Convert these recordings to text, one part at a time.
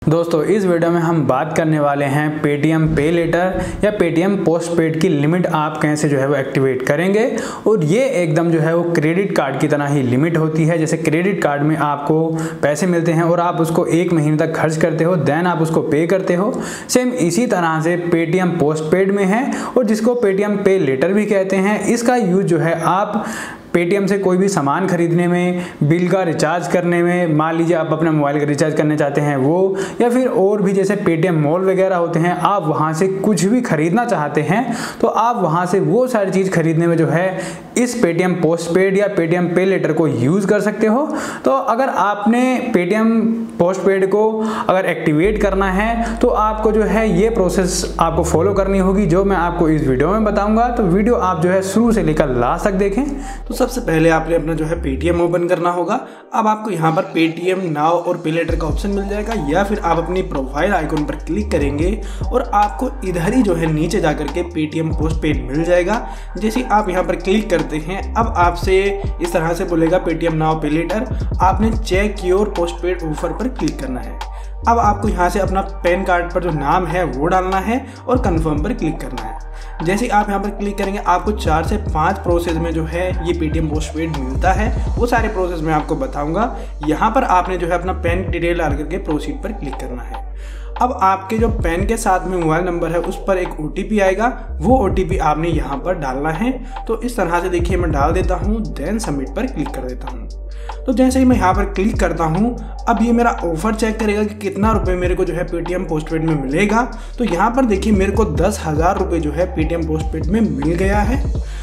दोस्तों इस वीडियो में हम बात करने वाले हैं पेटीएम पे लेटर या पेटीएम पोस्टपेड की लिमिट आप कैसे जो है वो एक्टिवेट करेंगे। और ये एकदम जो है वो क्रेडिट कार्ड की तरह ही लिमिट होती है। जैसे क्रेडिट कार्ड में आपको पैसे मिलते हैं और आप उसको 1 महीने तक खर्च करते हो, देन आप उसको पे करते हो, सेम इसी तरह से पेटीएम पोस्टपेड में है और जिसको पेटीएम पे लेटर भी कहते हैं। इसका यूज जो है आप पेटीएम से कोई भी सामान खरीदने में, बिल का रिचार्ज करने में, मान लीजिए आप अपने मोबाइल का रिचार्ज करने चाहते हैं वो, या फिर और भी जैसे पेटीएम मॉल वगैरह होते हैं, आप वहां से कुछ भी खरीदना चाहते हैं तो आप वहां से वो सारी चीज़ खरीदने में जो है इस पेटीएम पोस्टपेड या पेटीएम पे लेटर को यूज़ कर सकते हो। तो अगर आपने पेटीएम पोस्टपेड को अगर एक्टिवेट करना है तो आपको जो है ये प्रोसेस आपको फॉलो करनी होगी, जो मैं आपको इस वीडियो में बताऊंगा। तो वीडियो आप जो है शुरू से लेकर लास्ट तक देखें। तो सबसे पहले आपने अपना जो है पेटीएम ओपन करना होगा। अब आपको यहाँ पर पेटीएम नाउ और पे लेटर का ऑप्शन मिल जाएगा, या फिर आप अपनी प्रोफाइल आइकन पर क्लिक करेंगे और आपको इधर ही जो है नीचे जाकर के पेटीएम पोस्टपेड मिल जाएगा। जैसे आप यहाँ पर क्लिक करते हैं, अब आपसे इस तरह से बोलेगा पेटीएम नाउ पे लेटर, आपने चेक योर पोस्टपेड ऑफर पर क्लिक करना है। अब आपको यहाँ से अपना पैन कार्ड पर जो नाम है वो डालना है और कंफर्म पर क्लिक करना है। जैसे आप यहाँ पर क्लिक करेंगे आपको 4 से 5 प्रोसेस में जो है ये पेटीएम पोस्टपेड मिलता है। वो सारे प्रोसेस मैं आपको बताऊंगा। यहाँ पर आपने जो है अपना पैन डिटेल डाल करके प्रोसीड पर क्लिक करना है। अब आपके जो पैन के साथ में मोबाइल नंबर है उस पर एक OTP आएगा, वो OTP आपने यहाँ पर डालना है। तो इस तरह से देखिए मैं डाल देता हूँ, देन सबमिट पर क्लिक कर देता हूँ। तो जैसे ही मैं यहाँ पर क्लिक करता हूँ, अब ये मेरा ऑफर चेक करेगा कि कितना रुपए मेरे को जो है पेटीएम पोस्टपेड में मिलेगा। तो यहाँ पर देखिए मेरे को 10,000 रुपये जो है पेटीएम पोस्टपेड में मिल गया है।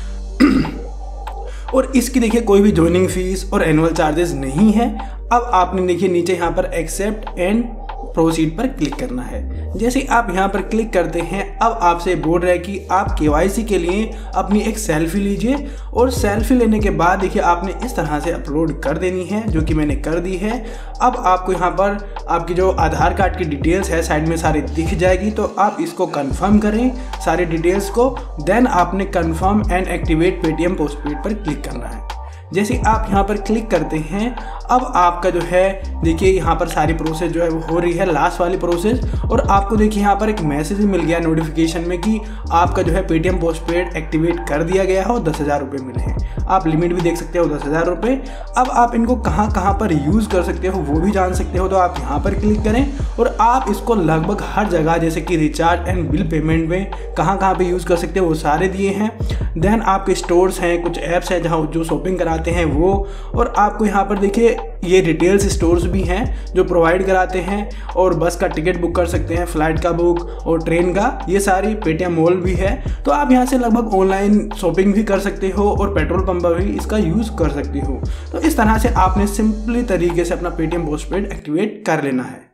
और इसकी देखिए कोई भी ज्वाइनिंग फीस और एनुअल चार्जेस नहीं है। अब आपने देखिए नीचे यहाँ पर एक्सेप्ट एंड प्रोसीड पर क्लिक करना है। जैसे आप यहाँ पर क्लिक करते हैं, अब आपसे बोल रहा है कि आप KYC के लिए अपनी एक सेल्फी लीजिए, और सेल्फी लेने के बाद देखिए आपने इस तरह से अपलोड कर देनी है, जो कि मैंने कर दी है। अब आपको यहाँ पर आपकी जो आधार कार्ड की डिटेल्स है साइड में सारी दिख जाएगी, तो आप इसको कंफर्म करें सारी डिटेल्स को, देन आपने confirm and activate Paytm postpaid पर क्लिक करना है। जैसे आप यहाँ पर क्लिक करते हैं, अब आपका जो है देखिए यहाँ पर सारी प्रोसेस जो है वो हो रही है, लास्ट वाली प्रोसेस। और आपको देखिए यहाँ पर एक मैसेज मिल गया नोटिफिकेशन में कि आपका जो है पेटीएम पोस्टपेड एक्टिवेट कर दिया गया है और 10,000 रुपये मिले हैं। आप लिमिट भी देख सकते हो 10,000 रुपये। अब आप इनको कहाँ कहाँ पर यूज़ कर सकते हो वो भी जान सकते हो, तो आप यहाँ पर क्लिक करें और आप इसको लगभग हर जगह जैसे कि रिचार्ज एंड बिल पेमेंट में कहाँ कहाँ पर यूज़ कर सकते हो वो सारे दिए हैं। देन आपके स्टोर्स हैं, कुछ ऐप्स हैं जहाँ जो शॉपिंग कराते हैं वो, और आपको यहाँ पर देखिए ये रिटेल्स स्टोर्स भी हैं जो प्रोवाइड कराते हैं, और बस का टिकट बुक कर सकते हैं, फ्लाइट का बुक और ट्रेन का, ये सारी पेटीएम मॉल भी है। तो आप यहाँ से लगभग ऑनलाइन शॉपिंग भी कर सकते हो और पेट्रोल पंप पर भी इसका यूज़ कर सकते हो। तो इस तरह से आपने सिंपली तरीके से अपना पेटीएम पोस्टपेड एक्टिवेट कर लेना है।